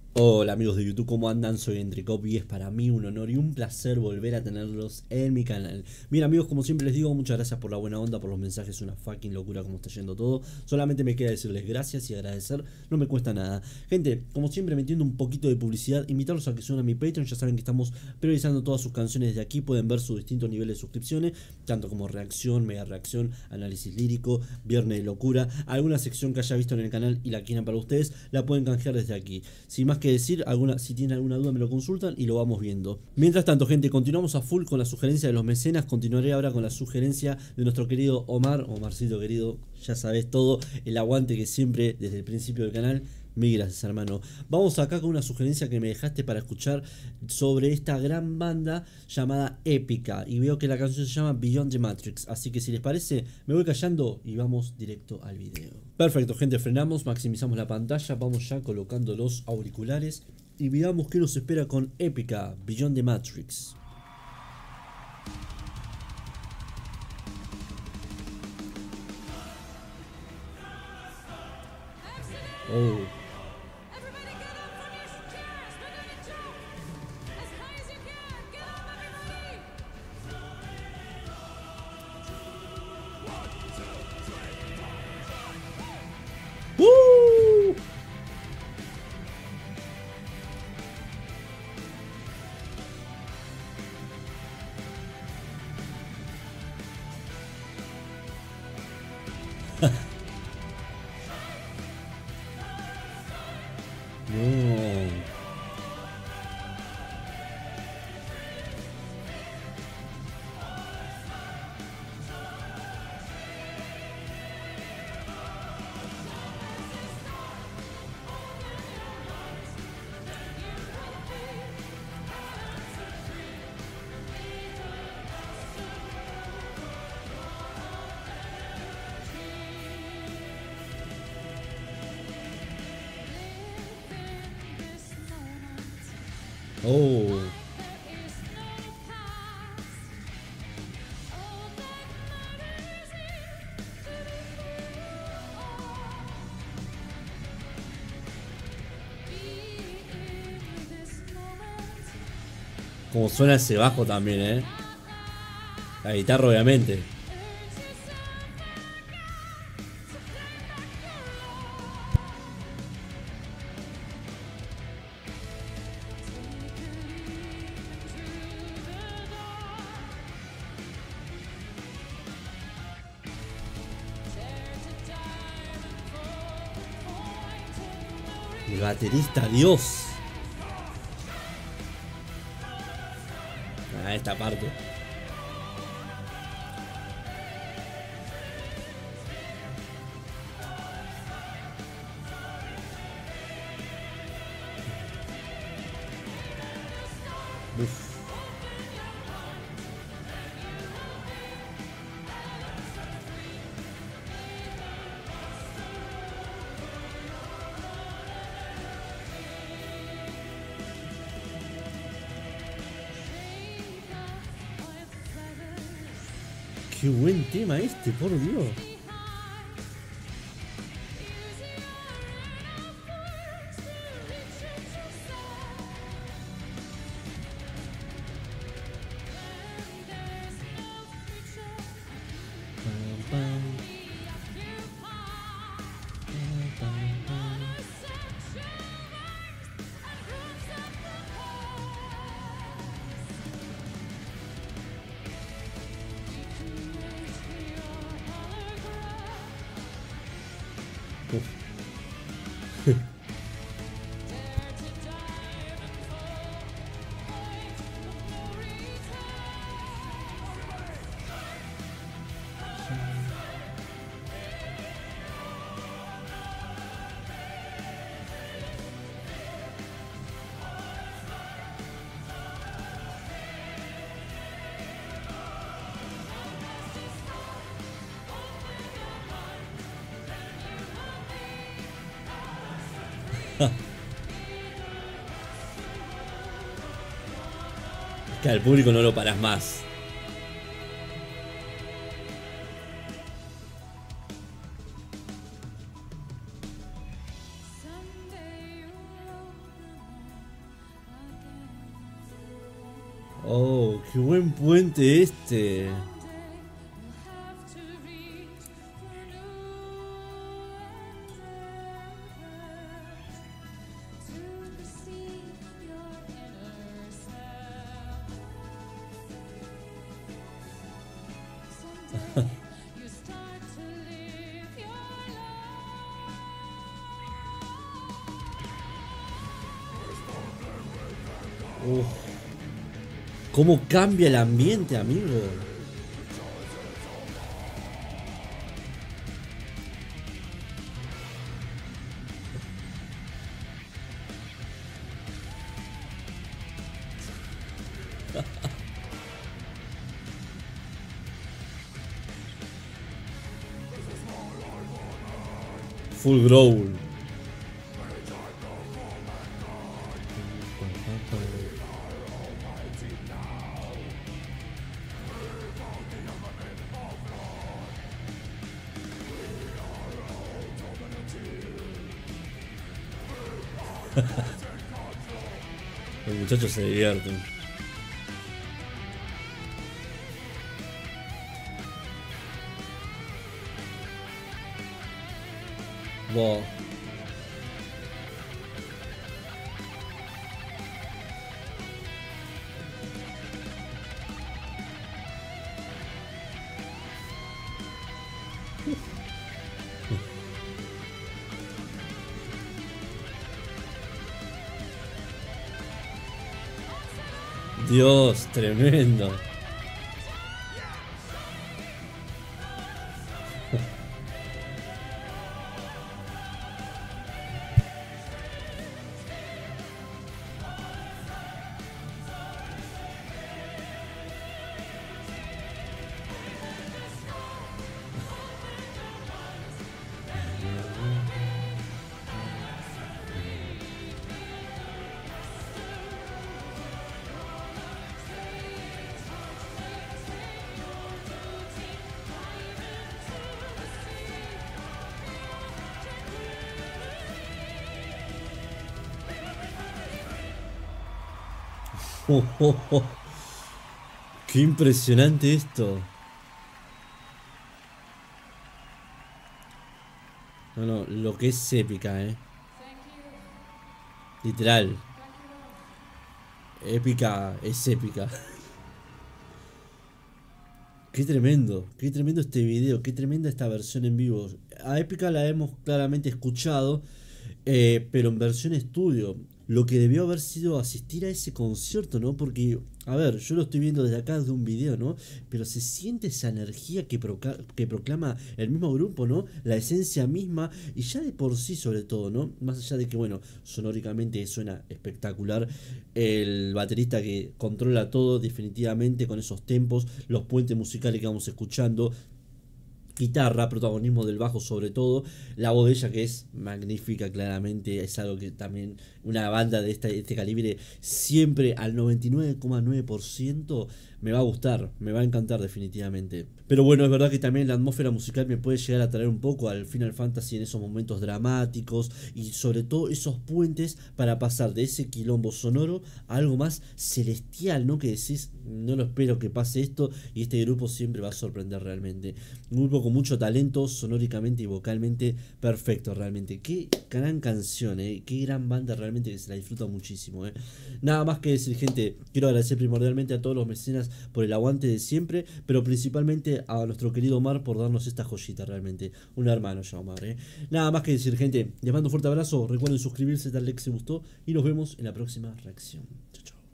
Hola amigos de YouTube, ¿cómo andan? Soy Entricop y es para mí un honor y un placer volver a tenerlos en mi canal. Bien amigos, como siempre les digo, muchas gracias por la buena onda, por los mensajes, una fucking locura como está yendo todo. Solamente me queda decirles gracias y agradecer, no me cuesta nada. Gente, como siempre metiendo un poquito de publicidad, invitarlos a que suban a mi Patreon, ya saben que estamos priorizando todas sus canciones de aquí, pueden ver sus distintos niveles de suscripciones, tanto como reacción, mega reacción, análisis lírico, viernes de locura, alguna sección que haya visto en el canal y la quieran para ustedes, la pueden canjear desde aquí. Sin más que decir, si tienen alguna duda me lo consultan y lo vamos viendo. Mientras tanto, gente, continuamos a full con la sugerencia de los mecenas. Continuaré ahora con la sugerencia de nuestro querido Omarcito querido, ya sabes todo, el aguante que siempre desde el principio del canal. Mil gracias, hermano. Vamos acá con una sugerencia que me dejaste para escuchar sobre esta gran banda llamada Épica. Y veo que la canción se llama Beyond the Matrix. Así que si les parece, me voy callando y vamos directo al video. Perfecto, gente, frenamos, maximizamos la pantalla, vamos ya colocando los auriculares y veamos qué nos espera con Épica, Beyond the Matrix. Oh. ¡Woo! No. Oh. Como suena ese bajo también, La guitarra obviamente. El baterista, Dios. Esta parte. Uf. Qué buen tema este, por Dios. Uf. Que al público no lo paras más. Oh, qué buen puente este. Uf, cómo cambia el ambiente, amigo. Full growl. Los muchachos se divierten. Wow. Dios, tremendo. Oh, oh, oh. Qué impresionante esto. No, no, lo que es épica, literal. Épica es épica. qué tremendo este video, qué tremenda esta versión en vivo. A épica la hemos claramente escuchado, pero en versión estudio. Lo que debió haber sido asistir a ese concierto, ¿no? Porque, a ver, yo lo estoy viendo desde acá, desde un video, ¿no? Pero se siente esa energía que proclama el mismo grupo, ¿no? La esencia misma, y ya de por sí sobre todo, ¿no? Más allá de que, bueno, sonóricamente suena espectacular, el baterista que controla todo definitivamente con esos tempos, los puentes musicales que vamos escuchando, guitarra, protagonismo del bajo sobre todo, la voz de ella que es magnífica claramente, es algo que también una banda de este calibre siempre al 99,9% me va a gustar, me va a encantar definitivamente. Pero bueno, es verdad que también la atmósfera musical me puede llegar a traer un poco al Final Fantasy en esos momentos dramáticos y sobre todo esos puentes para pasar de ese quilombo sonoro a algo más celestial, ¿no? Que decís, no lo espero que pase esto y este grupo siempre va a sorprender realmente. Un grupo con mucho talento, sonóricamente y vocalmente perfecto realmente. Qué gran canción, qué gran banda realmente que se la disfruta muchísimo. Nada más que decir, gente, quiero agradecer primordialmente a todos los mecenas por el aguante de siempre, pero principalmente a nuestro querido Omar por darnos esta joyita realmente. Un hermano ya Omar. Nada más que decir, gente, les mando un fuerte abrazo, recuerden suscribirse, darle like si les gustó y nos vemos en la próxima reacción. Chau, chau.